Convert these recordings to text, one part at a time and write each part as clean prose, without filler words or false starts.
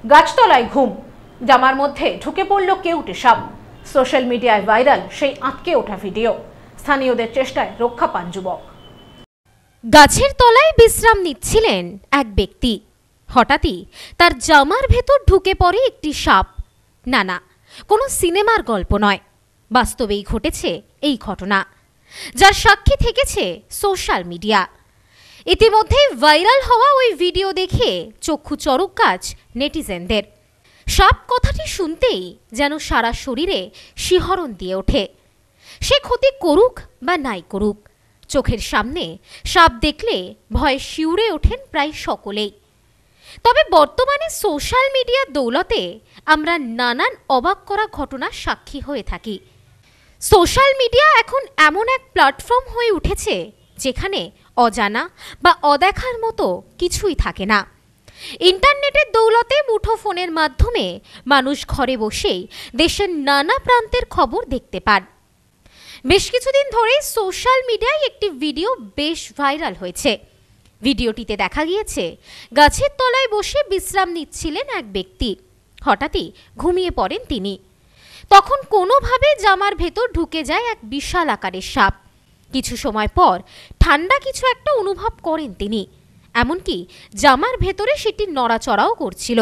গাছতলায় ঘুম, জামার মধ্যে ঢুকে পড়ল কেউটে সাপ। সোশ্যাল মিডিয়ায় ভাইরাল সেই আঁতকে ওঠা ভিডিও। স্থানীয়দের চেষ্টায় রক্ষা পান যুবক। গাছের তলায় বিশ্রাম নিচ্ছিলেন এক ব্যক্তি। হঠাৎই তার জামার ভেতর ঢুকে পড়ে একটি সাপ। না, কোনো সিনেমার গল্প নয়, বাস্তবেই ঘটেছে এই ঘটনা, যার সাক্ষী থেকেছে সোশ্যাল মিডিয়া। ইতিমধ্যেই ভাইরাল হওয়া ওই ভিডিও দেখে চক্ষু চড়ক গাছ নেটিজেনদের। সাপ কথাটি শুনতেই যেন সারা শরীরে শিহরণ দিয়ে ওঠে। সে ক্ষতি করুক বা নাই করুক, চোখের সামনে সাপ দেখলে ভয়ে শিউরে ওঠেন প্রায় সকলেই। তবে বর্তমানে সোশ্যাল মিডিয়ার দৌলতে আমরা নানান অবাক করা ঘটনার সাক্ষী হয়ে থাকি। সোশ্যাল মিডিয়া এখন এমন এক প্ল্যাটফর্ম হয়ে উঠেছে যেখানে অজানা বা অদেখার মতো কিছুই থাকে না। ইন্টারনেটের দৌলতে মুঠোফোনের মাধ্যমে মানুষ ঘরে বসেই দেশের নানা প্রান্তের খবর দেখতে পান। বেশ কিছুদিন ধরে সোশ্যাল মিডিয়ায় একটি ভিডিও বেশ ভাইরাল হয়েছে। ভিডিওটিতে দেখা গিয়েছে গাছের তলায় বসে বিশ্রাম নিচ্ছিলেন এক ব্যক্তি। হঠাৎই ঘুমিয়ে পড়েন তিনি। তখন কোনোভাবে জামার ভেতর ঢুকে যায় এক বিশাল আকারের সাপ। কিছু সময় পর ঠান্ডা কিছু একটা অনুভব করেন তিনি, এমনকি জামার ভেতরে সেটি নড়াচড়াও করছিল।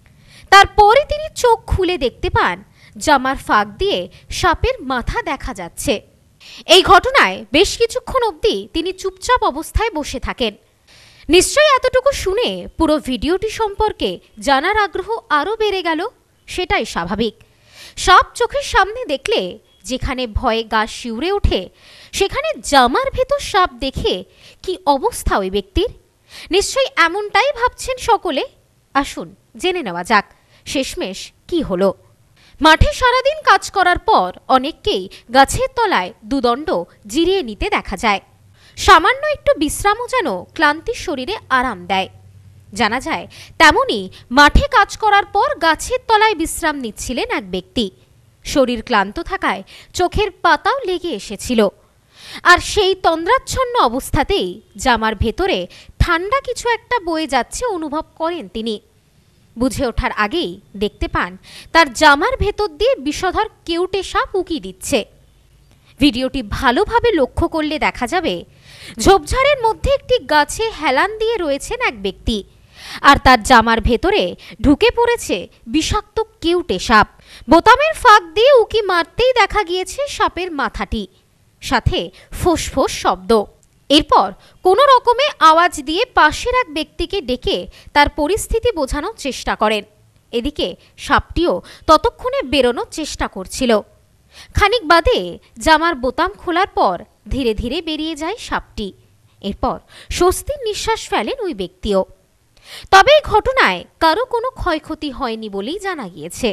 তারপরে তিনি চোখ খুলে দেখতে পান জামার ফাঁক দিয়ে সাপের মাথা দেখা যাচ্ছে। এই ঘটনায় বেশ কিছুক্ষণ অবধি তিনি চুপচাপ অবস্থায় বসে থাকেন। নিশ্চয়ই এতটুকু শুনে পুরো ভিডিওটি সম্পর্কে জানার আগ্রহ আরও বেড়ে গেল। সেটাই স্বাভাবিক। সাপ চোখের সামনে দেখলে যেখানে ভয়ে গা শিউরে ওঠে, সেখানে জামার ভেতর সাপ দেখে কি অবস্থা ওই ব্যক্তির। নিশ্চয়ই এমনটাই ভাবছেন সকলে। আসুন জেনে নেওয়া যাক শেষমেশ কি হলো। মাঠে সারাদিন কাজ করার পর অনেককেই গাছের তলায় দুদণ্ড জিরিয়ে নিতে দেখা যায়। সামান্য একটু বিশ্রামও যেন ক্লান্তির শরীরে আরাম দেয়। জানা যায় তেমনি মাঠে কাজ করার পর গাছের তলায় বিশ্রাম নিচ্ছিলেন এক ব্যক্তি। শরীর ক্লান্ত থাকায় চোখের পাতাও লেগে এসেছিল। আর সেই তন্দ্রাচ্ছন্ন অবস্থাতেই জামার ভেতরে ঠান্ডা কিছু একটা বয়ে যাচ্ছে অনুভব করেন তিনি। বুঝে ওঠার আগেই দেখতে পান তার জামার ভেতর দিয়ে বিষধর কেউটে সাপ উকি দিচ্ছে। ভিডিওটি ভালোভাবে লক্ষ্য করলে দেখা যাবে ঝোপঝাড়ের মধ্যে একটি গাছে হেলান দিয়ে রয়েছেন এক ব্যক্তি, আর তার জামার ভেতরে ঢুকে পড়েছে বিষাক্ত কেউটে সাপ। বোতামের ফাঁক দিয়ে উকি মারতেই দেখা গিয়েছে সাপের মাথাটি, সাথে ফোঁস-ফোঁস শব্দ। এরপর কোনো রকমে আওয়াজ দিয়ে পাশের এক ব্যক্তিকে ডেকে তার পরিস্থিতি বোঝানোর চেষ্টা করেন। এদিকে সাপটিও ততক্ষণে বেরোনোর চেষ্টা করছিল। খানিক বাদে জামার বোতাম খোলার পর ধীরে ধীরে বেরিয়ে যায় সাপটি। এরপর স্বস্তির নিঃশ্বাস ফেলেন ওই ব্যক্তিও। তবে এই ঘটনায় কারো কোনো ক্ষয়ক্ষতি হয়নি বলেই জানা গিয়েছে।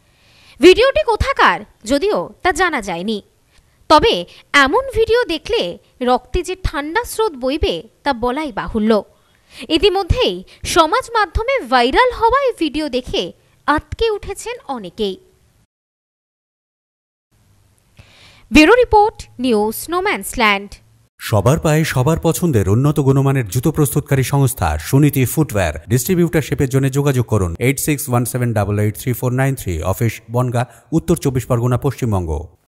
ভিডিওটি কোথাকার যদিও তা জানা যায়নি। তবে এমন ভিডিও দেখলে রক্তে যে ঠান্ডা স্রোত বইবে তা বলাই বাহুল্য। ইতিমধ্যেই সমাজ মাধ্যমে ভাইরাল হওয়া এই ভিডিও দেখে আঁতকে উঠেছেন অনেকেই। Bureau report, news no man's land. সবার পায়ে সবার পছন্দের উন্নত গুণমানের জুতো প্রস্তুতকারী সংস্থা সুনীতি ফুটওয়্যার ডিস্ট্রিবিউটারশিপের জন্য যোগাযোগ করুন 8617883493, অফিস বনগাঁ, উত্তর 24 পরগনা, পশ্চিমবঙ্গ।